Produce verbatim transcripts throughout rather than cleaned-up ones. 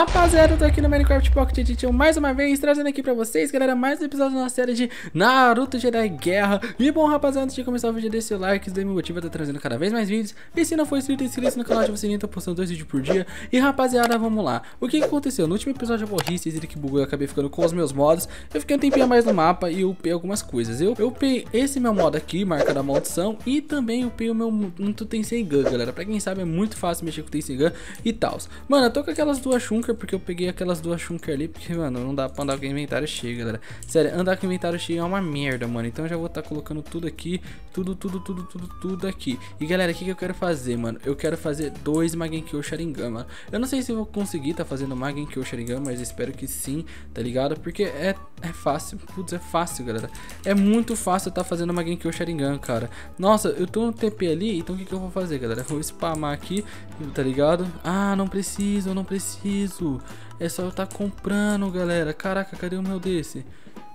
Rapaziada, eu tô aqui no Minecraft Pocket Edition mais uma vez, trazendo aqui pra vocês, galera, mais um episódio da nossa série de Naruto Jedi Guerra. E bom, rapaziada, antes de começar o vídeo, deixa seu like, isso daí me motiva a estar trazendo cada vez mais vídeos. E se não for inscrito, inscreva-se no canal, ativa o sininho, tô postando dois vídeos por dia. E rapaziada, vamos lá. O que que aconteceu? No último episódio eu morri, vocês viram que bugou, eu acabei ficando com os meus modos. Eu fiquei um tempinho a mais no mapa e eu upei algumas coisas. Eu, eu upei esse meu modo aqui, marca da maldição, e também upei o meu Naruto Tensengan, galera. Pra quem sabe é muito fácil mexer com o Tensengan e tal. Mano, eu tô com aquelas duas Shunker, porque eu peguei aquelas duas Shunker ali, porque, mano, não dá pra andar com o inventário cheio, galera. Sério, andar com o inventário cheio é uma merda, mano. Então eu já vou estar tá colocando tudo aqui, tudo, tudo, tudo, tudo, tudo aqui. E galera, o que, que eu quero fazer, mano? Eu quero fazer dois Mangekyou Sharingan, mano. Eu não sei se eu vou conseguir tá fazendo Mangekyou Sharingan, mas espero que sim, tá ligado? Porque é, é fácil, putz, é fácil, galera. É muito fácil tá fazendo Mangekyou Sharingan, cara. Nossa, eu tô no T P ali, então o que, que eu vou fazer, galera? Eu vou spamar aqui, tá ligado? Ah, não preciso, eu não preciso. É só eu tá comprando, galera. Caraca, cadê o meu desse?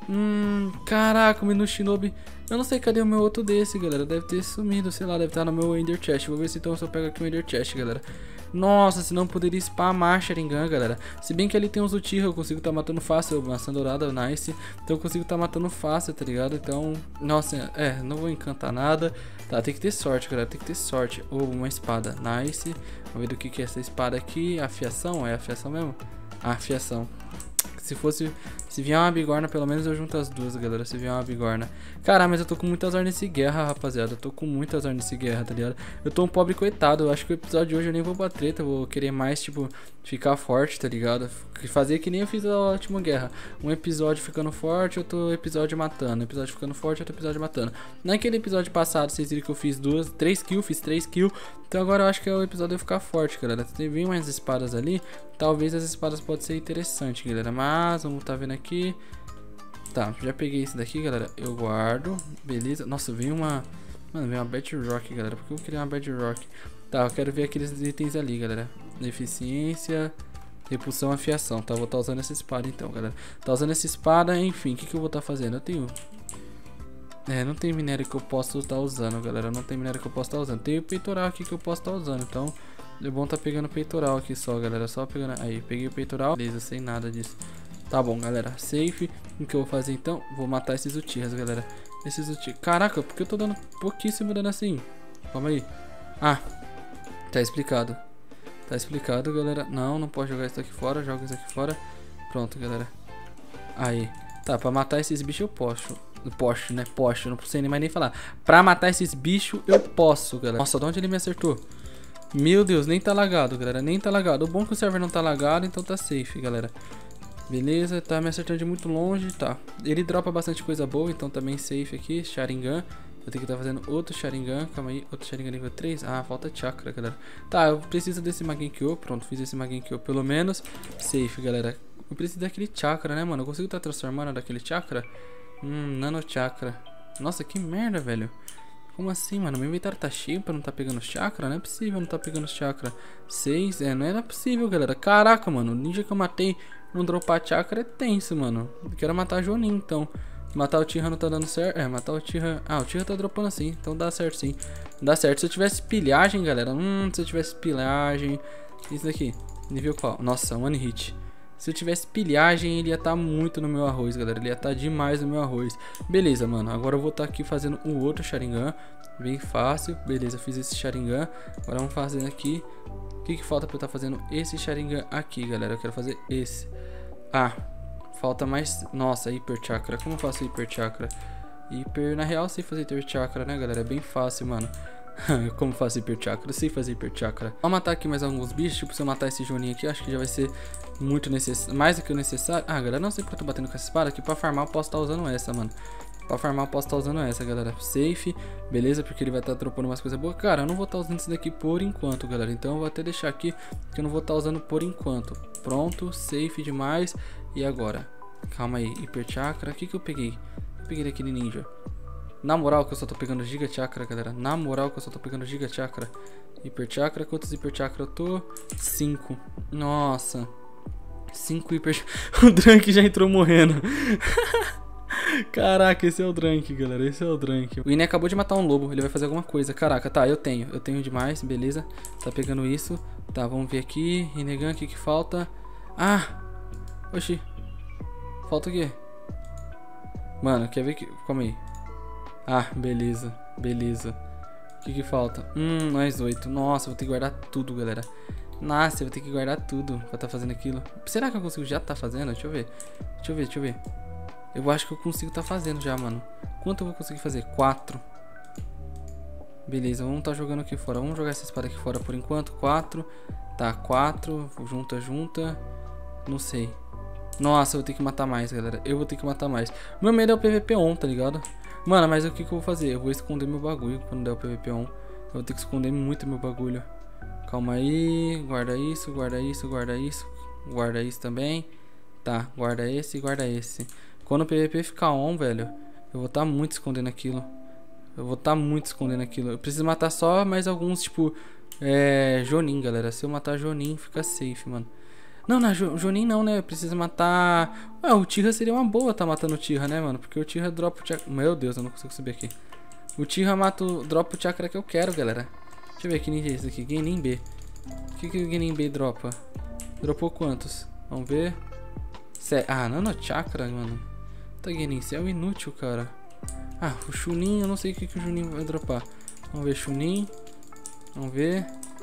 Hum, caraca, o menu Shinobi. Eu não sei cadê o meu outro desse, galera. Deve ter sumido, sei lá, deve estar no meu Ender Chest. Vou ver se então eu só pego aqui o Ender Chest, galera. Nossa, senão poderia spamar Sharingan, galera. Se bem que ali tem uns Uchiha, eu consigo tá matando fácil. Maçã dourada, nice. Então eu consigo tá matando fácil, tá ligado? Então, nossa, é, não vou encantar nada. Tá, tem que ter sorte, galera, tem que ter sorte. Ou oh, uma espada, nice. Vamos ver do que que é essa espada aqui. Afiação, é afiação mesmo? Ah, afiação. Se fosse, se vier uma bigorna, pelo menos eu junto as duas, galera. Se vier uma bigorna. Caramba, mas eu tô com muito azar nesse guerra, rapaziada. Eu tô com muito azar nesse guerra, tá ligado? Eu tô um pobre coitado. Eu acho que o episódio de hoje eu nem vou pra treta. Eu vou querer mais, tipo, ficar forte, tá ligado? Fazer que nem eu fiz a última guerra. Um episódio ficando forte, outro episódio matando. Um episódio ficando forte, outro episódio matando. Naquele episódio passado, vocês viram que eu fiz duas, três kills, fiz três kills. Então agora eu acho que é o episódio de ficar forte, galera. Tem mais espadas ali. Talvez as espadas podem ser interessantes, galera. Mas vamos tá vendo aqui. Tá, já peguei esse daqui, galera. Eu guardo. Beleza. Nossa, veio uma... Mano, veio uma Bedrock, galera. Por que eu queria uma Bedrock? Tá, eu quero ver aqueles itens ali, galera. Eficiência, repulsão, afiação. Tá, vou estar tá usando essa espada então, galera. Tá usando essa espada, enfim. O que, que eu vou estar tá fazendo? Eu tenho... É, não tem minério que eu posso estar tá usando, galera. Não tem minério que eu posso estar tá usando. Tem o peitoral aqui que eu posso estar tá usando, então... É bom tá pegando o peitoral aqui só, galera. Só pegando... Aí, peguei o peitoral. Beleza, sem nada disso. Tá bom, galera. Safe. O que eu vou fazer então? Vou matar esses Uchihas, galera. Esses Uchihas... Caraca, por que eu tô dando pouquíssimo dano assim? Calma aí. Ah, tá explicado. Tá explicado, galera. Não, não pode jogar isso aqui fora. Joga isso aqui fora. Pronto, galera. Aí. Tá, pra matar esses bichos eu posso. Posso, né? Posso. Não sei nem mais nem falar. Pra matar esses bichos eu posso, galera. Nossa, de onde ele me acertou? Meu Deus, nem tá lagado, galera. Nem tá lagado. O bom é que o server não tá lagado, então tá safe, galera. Beleza, tá me acertando de muito longe, tá. Ele dropa bastante coisa boa, então também safe aqui. Sharingan. Eu tenho que estar tá fazendo outro Sharingan. Calma aí, outro Sharingan nível três. Ah, falta chakra, galera. Tá, eu preciso desse Mangekyou. Pronto, fiz esse Mangekyou pelo menos. Safe, galera. Eu preciso daquele chakra, né, mano? Eu consigo estar tá transformando daquele chakra? Hum, nano chakra. Nossa, que merda, velho. Como assim, mano? Meu inventário tá cheio pra não tá pegando chakra? Não é possível não tá pegando chakra. seis, é, não era possível, galera. Caraca, mano, o ninja que eu matei não dropar chakra é tenso, mano. Eu quero matar a Jonin, então. Matar o Tira não tá dando certo. É, matar o Tira... Ah, o Tira tá dropando assim, então dá certo sim. Dá certo. Se eu tivesse pilhagem, galera. Hum, se eu tivesse pilhagem... Isso daqui, nível qual? Nossa, one hit. Se eu tivesse pilhagem, ele ia estar tá muito no meu arroz, galera. Ele ia estar tá demais no meu arroz. Beleza, mano. Agora eu vou estar tá aqui fazendo o outro Sharingan. Bem fácil. Beleza, fiz esse Sharingan. Agora vamos fazer aqui. O que que falta pra eu estar tá fazendo esse Sharingan aqui, galera? Eu quero fazer esse. Ah, falta mais... Nossa, Hyper Chakra. Como eu faço Hyper Chakra? Hyper... Na real, eu sei fazer Hyper Chakra, né, galera? É bem fácil, mano. Como faço Hyper Chakra? Eu sei fazer Hyper Chakra. Vou matar aqui mais alguns bichos. Tipo, se eu matar esse Jonin aqui, acho que já vai ser muito necessário. Mais do que o necessário. Ah, galera, não sei porque eu tô batendo com essa espada. Aqui pra farmar eu posso estar tá usando essa, mano. Pra farmar eu posso estar tá usando essa, galera. Safe, beleza? Porque ele vai estar tá dropando umas coisas boas. Cara, eu não vou estar tá usando isso daqui por enquanto, galera. Então eu vou até deixar aqui que eu não vou estar tá usando por enquanto. Pronto, safe demais. E agora? Calma aí, Hyper Chakra. O que que eu peguei? Eu peguei daquele ninja. Na moral que eu só tô pegando Giga Chakra, galera. Na moral que eu só tô pegando Giga Chakra. Hyper Chakra. Quantos Hyper Chakra eu tô? cinco. Nossa. cinco Hyper... O Drunk já entrou morrendo. Caraca, esse é o Drunk, galera. Esse é o Drunk. O Ine acabou de matar um lobo. Ele vai fazer alguma coisa. Caraca, tá, eu tenho. Eu tenho demais, beleza. Tá pegando isso. Tá, vamos ver aqui. Rinnegan, o que que falta? Ah! Oxi. Falta o quê? Mano, quer ver que... Calma aí. Ah, beleza. Beleza. O que que falta? Hum, mais oito. Nossa, vou ter que guardar tudo, galera. Nossa, eu vou ter que guardar tudo pra tá fazendo aquilo. Será que eu consigo já tá fazendo? Deixa eu ver. Deixa eu ver, deixa eu ver. Eu acho que eu consigo tá fazendo já, mano. Quanto eu vou conseguir fazer? Quatro. Beleza, vamos tá jogando aqui fora. Vamos jogar essa espada aqui fora por enquanto. Quatro. Tá, quatro. Junta, junta. Não sei. Nossa, eu vou ter que matar mais, galera. Eu vou ter que matar mais. Meu medo é o P V P on, tá ligado? Mano, mas o que que eu vou fazer? Eu vou esconder meu bagulho quando der o P V P on. Eu vou ter que esconder muito meu bagulho. Calma aí. Guarda isso, guarda isso, guarda isso. Guarda isso também. Tá, guarda esse e guarda esse. Quando o P V P ficar on, velho, eu vou estar tá muito escondendo aquilo. Eu vou estar tá muito escondendo aquilo. Eu preciso matar só mais alguns, tipo... É... Jonin, galera. Se eu matar Jonin, fica safe, mano. Não, não, Jonin não, né? Eu preciso matar... Ué, o Tira seria uma boa tá matando o Tira, né, mano? Porque o Tira dropa o chakra... Meu Deus, eu não consigo subir aqui. O Tira mata o... dropa o chakra que eu quero, galera. Deixa eu ver que ninja é esse aqui. Genin B. O que que o Genin B dropa? Dropou quantos? Vamos ver. Cé... Ah, nano chakra, mano. Tá, Genin, você é um inútil, cara. Ah, o Chunin, eu não sei o que que o Chunin vai dropar. Vamos ver, Chunin. Vamos ver.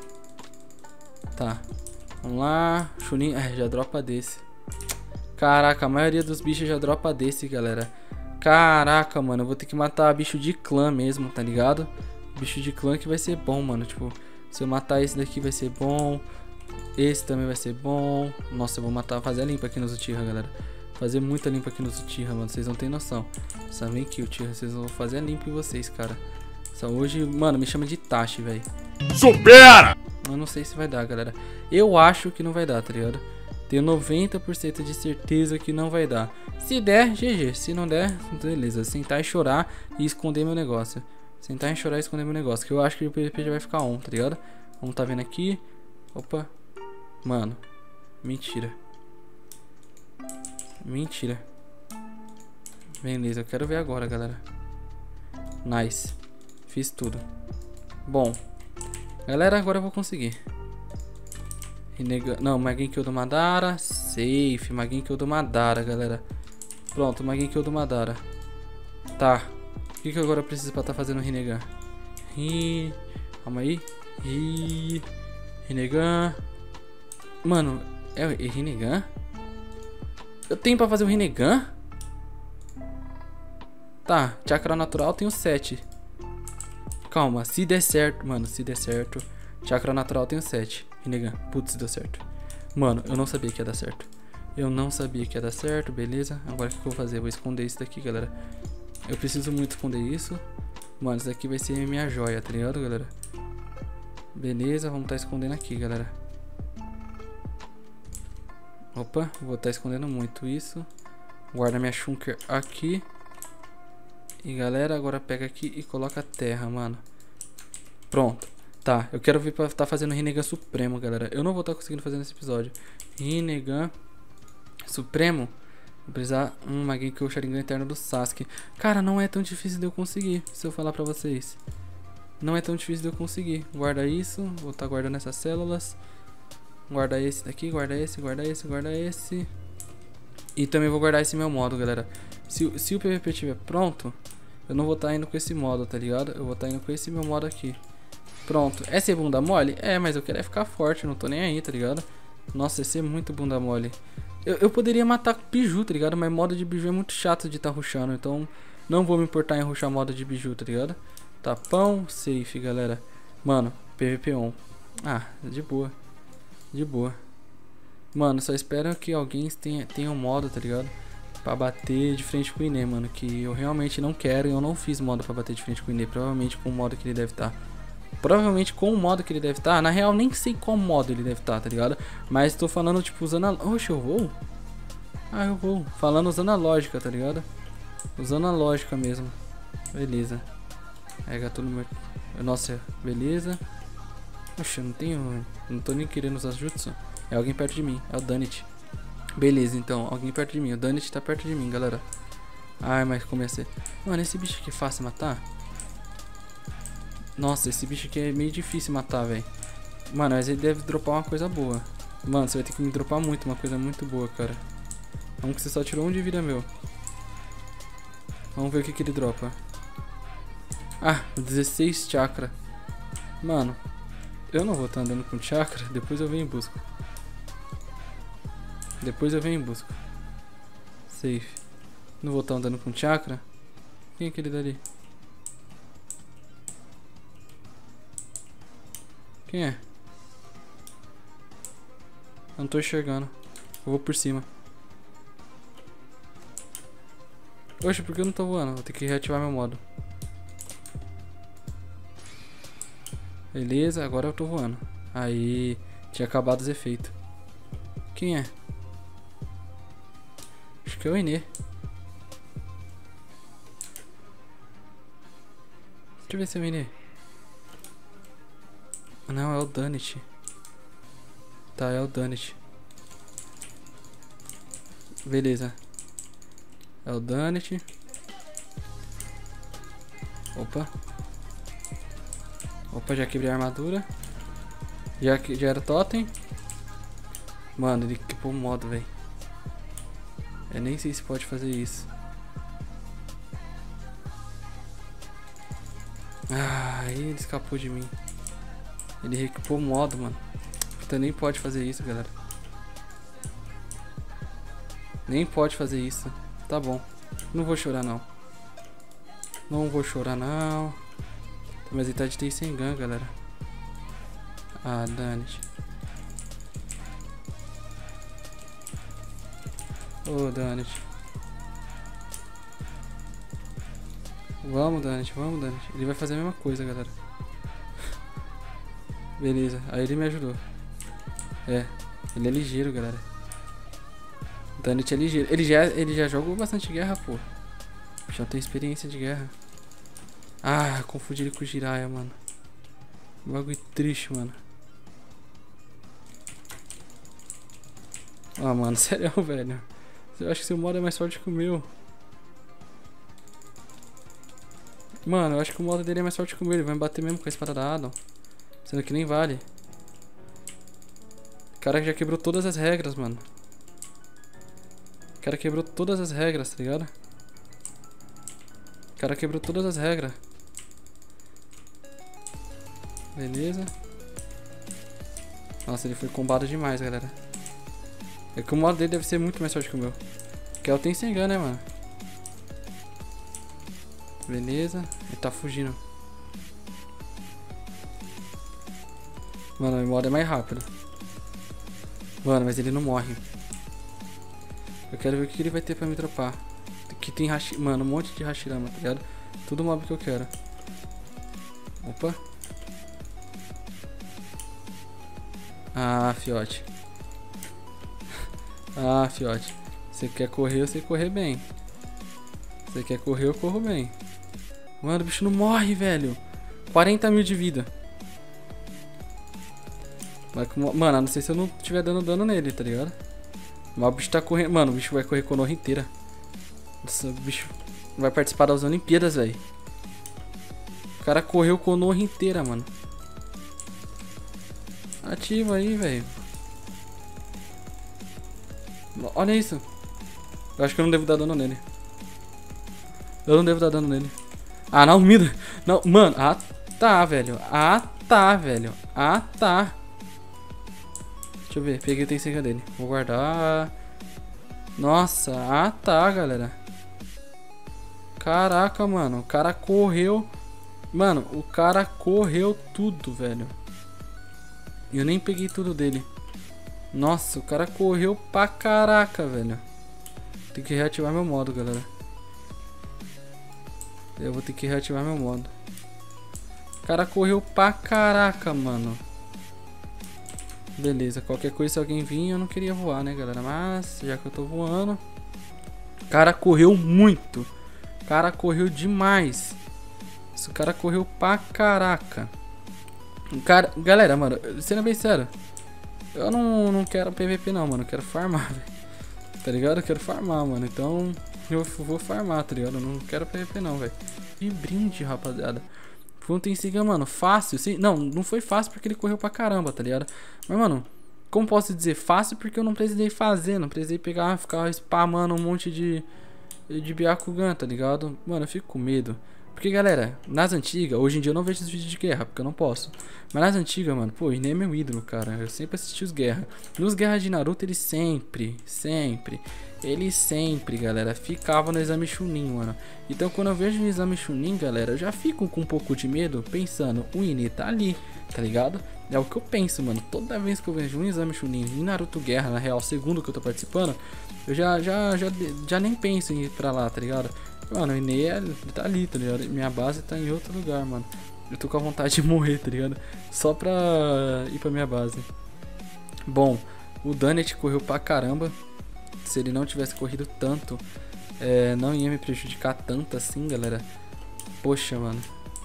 Tá. Vamos lá. Chunin. É, já dropa desse. Caraca, a maioria dos bichos já dropa desse, galera. Caraca, mano. Eu vou ter que matar bicho de clã mesmo, tá ligado? Bicho de clã que vai ser bom, mano. Tipo, se eu matar esse daqui vai ser bom. Esse também vai ser bom. Nossa, eu vou matar, fazer a limpa aqui nos Uchiha, galera. Fazer muita limpa aqui nos Uchiha, mano. Vocês não tem noção. Só vem aqui, Uchiha. Vocês vão fazer a limpa em vocês, cara. Só hoje, mano, me chama de Tachi, velho. Supera! Eu não sei se vai dar, galera. Eu acho que não vai dar, tá ligado? Tenho noventa por cento de certeza que não vai dar. Se der, G G. Se não der, beleza. Sentar e chorar e esconder meu negócio. Sentar e chorar e esconder meu negócio. Que eu acho que o P V P já vai ficar on, tá ligado? Vamos tá vendo aqui. Opa. Mano. Mentira. Mentira. Beleza, eu quero ver agora, galera. Nice. Fiz tudo. Bom. Galera, agora eu vou conseguir. Renega... Não, Magenkyo do Madara. Safe. Magenkyo do Madara, galera. Pronto, Magenkyo do Madara. Tá. O que que agora eu preciso pra tá fazendo o Rinnegan? Ri... Calma aí. Ri... Rinnegan. Mano, é o Rinnegan? Eu tenho pra fazer o Rinnegan? Tá, chakra natural tenho sete. Calma, se der certo, mano, se der certo. Chakra natural tenho sete. Rinnegan, putz, deu certo. Mano, eu não sabia que ia dar certo. Eu não sabia que ia dar certo, beleza. Agora o que eu vou fazer? Eu vou esconder isso daqui, galera. Eu preciso muito esconder isso. Mano, isso daqui vai ser minha joia, tá ligado, galera? Beleza, vamos tá escondendo aqui, galera. Opa, vou estar escondendo muito isso. Guarda minha Shunker aqui. E galera, agora pega aqui e coloca a terra, mano. Pronto. Tá, eu quero ver pra tá fazendo Rinnegan Supremo, galera. Eu não vou estar tá conseguindo fazer nesse episódio. Rinnegan Supremo. Vou precisar um Magenkyo Sharingan Eterno do Sasuke. Cara, não é tão difícil de eu conseguir, se eu falar pra vocês. Não é tão difícil de eu conseguir. Guarda isso, vou estar tá guardando essas células. Guarda esse daqui, guarda esse, guarda esse, guarda esse. E também vou guardar esse meu modo, galera. Se, se o P V P estiver pronto, eu não vou estar tá indo com esse modo, tá ligado? Eu vou estar tá indo com esse meu modo aqui. Pronto. É ser bunda mole? É, mas eu quero é ficar forte, não tô nem aí, tá ligado? Nossa, ia ser muito bunda mole. Eu, eu poderia matar Biju, tá ligado? Mas modo de Biju é muito chato de tá rushando, então não vou me importar em rushar modo de Biju, tá ligado? Tapão, safe, galera. Mano, P V P on. Ah, de boa. De boa. Mano, só espero que alguém tenha, tenha um modo, tá ligado? Pra bater de frente com o Ine, mano. Que eu realmente não quero e eu não fiz modo pra bater de frente com o Ine. Provavelmente com o modo que ele deve estar. Provavelmente com o modo que ele deve estar. Na real, nem sei qual modo ele deve estar, tá ligado? Mas tô falando, tipo, usando a... Oxe, eu vou? Ah, eu vou. Falando usando a lógica, tá ligado? Usando a lógica mesmo. Beleza. Pega tudo meu... Nossa, beleza. Oxe, eu não tenho... Não tô nem querendo usar jutsu. É alguém perto de mim. É o Danit. Beleza, então. Alguém perto de mim. O Danit tá perto de mim, galera. Ai, mas comecei... Mano, esse bicho aqui é fácil matar? Nossa, esse bicho aqui é meio difícil matar, velho. Mano, mas ele deve dropar uma coisa boa. Mano, você vai ter que me dropar muito, uma coisa muito boa, cara. Vamos que você só tirou um de vida meu. Vamos ver o que que ele dropa. Ah, dezesseis chakra. Mano, eu não vou estar andando com chakra. Depois eu venho em busca. Depois eu venho em busca. Safe. Não vou estar andando com chakra. Quem é aquele dali? Quem é? Eu não tô enxergando. Eu vou por cima. Oxe, por que eu não tô voando? Vou ter que reativar meu modo. Beleza, agora eu tô voando. Aí, tinha acabado os efeitos. Quem é? Acho que é o Enê. Deixa eu ver se é o Enê. Não, é o Danit. Tá, é o Danit. Beleza. É o Danit. Opa. Opa, já quebrei a armadura. Já, já era totem. Mano, ele equipou o modo, velho. Eu nem sei se pode fazer isso. Ah, ele escapou de mim. Ele reequipou o modo, mano. Então nem pode fazer isso, galera. Nem pode fazer isso. Tá bom. Não vou chorar, não. Não vou chorar, não. Mas ele tá de sem gun, galera. Ah, dane-se. Ô, oh, dane-se. Vamos, dane-se. Vamos, dane-se. Ele vai fazer a mesma coisa, galera. Beleza. Aí ele me ajudou. É. Ele é ligeiro, galera. O Danit é ligeiro. Ele já, ele já jogou bastante guerra, pô. Já tem experiência de guerra. Ah, confundi ele com o Jiraiya, mano. Bagulho triste, mano. Ah, mano, sério, velho. Eu acho que seu modo é mais forte que o meu. Mano, eu acho que o modo dele é mais forte que o meu. Ele vai me bater mesmo com a espada da Adam. Sendo que nem vale. O cara já quebrou todas as regras, mano. O cara quebrou todas as regras, tá ligado? O cara quebrou todas as regras. Beleza. Nossa, ele foi combado demais, galera. É que o modo dele deve ser muito mais forte que o meu. Que é o Tensengan, né, mano? Beleza. Ele tá fugindo. Mano, o modo é mais rápido. Mano, mas ele não morre. Eu quero ver o que ele vai ter pra me dropar. Aqui tem hashi... Mano, um monte de Hashirama, tá ligado? Tudo mob que eu quero. Opa. Ah, fiote. Ah, fiote. Você quer correr, eu sei correr bem. Você quer correr, eu corro bem. Mano, o bicho não morre, velho. quarenta mil de vida. Mano, a não sei se eu não estiver dando dano nele, tá ligado? Mas o bicho tá correndo. Mano, o bicho vai correr Konoha inteira. Nossa, o bicho vai participar das Olimpíadas, velho. O cara correu Konoha inteira, mano. Ativa aí, velho. Olha isso. Eu acho que eu não devo dar dano nele. Eu não devo dar dano nele. Ah, não, mida. Não, mano. Ah, tá, velho. Ah, tá, velho. Ah, tá. Deixa eu ver. Peguei o Tensengan dele. Vou guardar. Nossa. Ah, tá, galera. Caraca, mano. O cara correu. Mano, o cara correu tudo, velho. Eu nem peguei tudo dele. Nossa, o cara correu pra caraca, velho. Tem que reativar meu modo, galera. Eu vou ter que reativar meu modo. O cara correu pra caraca, mano. Beleza, qualquer coisa, se alguém vir, eu não queria voar, né, galera? Mas, já que eu tô voando... O cara correu muito. O cara correu demais. Esse cara correu pra caraca. O cara... Galera, mano, sendo bem sério, eu não, não quero P V P não, mano. Eu quero farmar, velho. Tá ligado? Eu quero farmar, mano. Então, eu vou farmar, tá ligado? Eu não quero P V P não, velho. E brinde, rapaziada. Foi um Tensengan, mano, fácil, sim. Não, não foi fácil porque ele correu pra caramba, tá ligado? Mas, mano, como posso dizer, fácil porque eu não precisei fazer, não precisei pegar, ficar spamando um monte de, de Byakugan, tá ligado? Mano, eu fico com medo. Porque, galera, nas antigas, hoje em dia eu não vejo os vídeos de guerra, porque eu não posso. Mas nas antigas, mano, pô, o Ine é meu ídolo, cara. Eu sempre assisti os guerra. Nos guerras de Naruto, ele sempre, sempre, ele sempre, galera, ficava no exame Chunin, mano. Então, quando eu vejo o exame Chunin, galera, eu já fico com um pouco de medo, pensando, o Ine tá ali, tá ligado? É o que eu penso, mano. Toda vez que eu vejo um exame Chunin em Naruto Guerra, na real, segundo que eu tô participando, eu já, já, já, já nem penso em ir pra lá, tá ligado? Mano, o Ine tá ali, tá ligado? Minha base tá em outro lugar, mano. Eu tô com a vontade de morrer, tá ligado? Só pra ir pra minha base. Bom, o Danet correu pra caramba. Se ele não tivesse corrido tanto, é, não ia me prejudicar tanto assim, galera. Poxa, mano.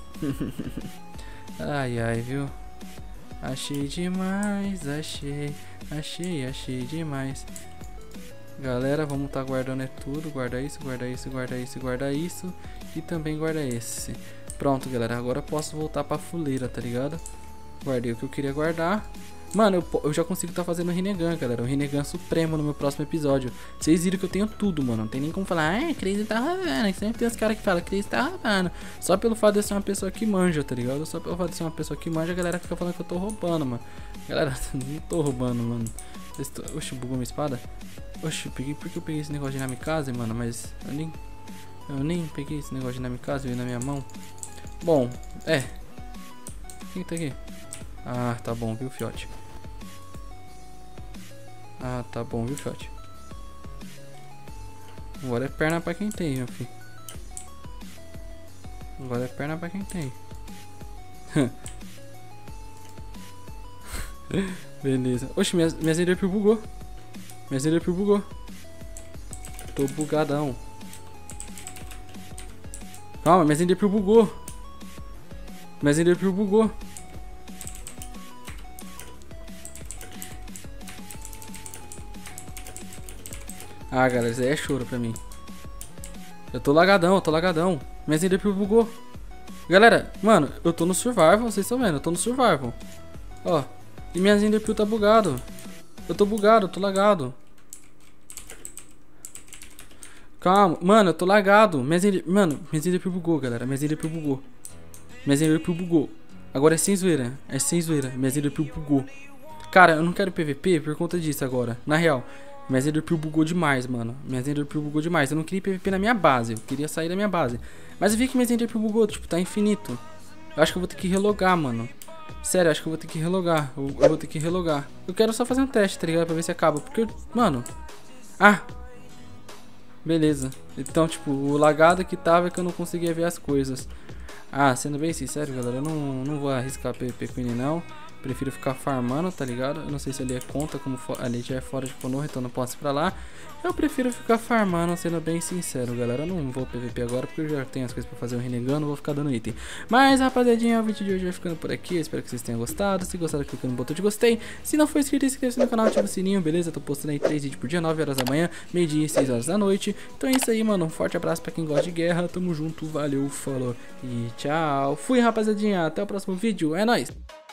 Ai, ai, viu? Achei demais, achei, achei, achei demais. Galera, vamos tá guardando é tudo. Guarda isso, guarda isso, guarda isso, guarda isso. E também guarda esse. Pronto, galera, agora eu posso voltar pra fuleira, tá ligado? Guardei o que eu queria guardar. Mano, eu, eu já consigo tá fazendo o Rinnegan, galera. O Rinnegan supremo no meu próximo episódio. Vocês viram que eu tenho tudo, mano. Não tem nem como falar, ah, Crazy tá roubando. Sempre tem os caras que falam, Crazy tá roubando. Só pelo fato de eu ser uma pessoa que manja, tá ligado? Só pelo fato de ser uma pessoa que manja, a galera fica falando que eu tô roubando, mano. Galera, não tô roubando, mano. Tô... Oxi, bugou minha espada. Oxi, eu peguei, por que eu peguei esse negócio de Namikaze, mano? Mas eu nem, eu nem peguei esse negócio de Namikaze, veio na minha mão. Bom, é. Quem tá aqui? Ah, tá bom, viu, fiote? Ah, tá bom, viu, fiote? Agora é perna pra quem tem, meu filho. Agora é perna pra quem tem. Beleza. Oxi, minha, minha Zenderpeel bugou. Minha Zenderpeel bugou. Tô bugadão. Calma, minha Zenderpeel bugou. Minha Zenderpeel bugou. Ah, galera, isso aí é choro pra mim. Eu tô lagadão, eu tô lagadão. Minha Zenderpeel bugou. Galera, mano, eu tô no survival, vocês estão vendo? Eu tô no survival. Ó, e minha Zenderpeel tá bugado. Eu tô bugado, eu tô lagado. Calma, mano, eu tô lagado. Minha Zender... Mano, minha Zenderpeel bugou, galera. Minha Zenderpeel bugou. Minha Zenderpeel bugou. Agora é sem zoeira. É sem zoeira. Minha Zenderpeel bugou. Cara, eu não quero P V P por conta disso agora. Na real, minha Zenderpeel bugou demais, mano. Minha Zenderpeel bugou demais. Eu não queria P V P na minha base. Eu queria sair da minha base. Mas eu vi que minha Zenderpeel bugou. Tipo, tá infinito. Eu acho que eu vou ter que relogar, mano. Sério, eu acho que eu vou ter que relogar. Eu, eu vou ter que relogar. Eu quero só fazer um teste, tá ligado? Pra ver se acaba. Porque, eu, mano... Ah! Beleza. Então, tipo, o lagado que tava é que eu não conseguia ver as coisas. Ah, sendo bem sincero, galera, eu não, não vou arriscar P V P com ele, não. Prefiro ficar farmando, tá ligado? Eu não sei se ali é conta, como ali já é fora de Konoha, então não posso ir pra lá. Eu prefiro ficar farmando, sendo bem sincero, galera. Eu não vou P V P agora, porque eu já tenho as coisas pra fazer o Rinnegan, não vou ficar dando item. Mas, rapaziadinha, o vídeo de hoje vai ficando por aqui. Eu espero que vocês tenham gostado. Se gostaram, clica no botão de gostei. Se não for inscrito, inscreva-se no canal, ativa o sininho, beleza? Tô postando aí três vídeos por dia, nove horas da manhã, meio-dia e seis horas da noite. Então é isso aí, mano. Um forte abraço pra quem gosta de guerra. Tamo junto, valeu, falou e tchau. Fui, rapaziadinha. Até o próximo vídeo. É nóis!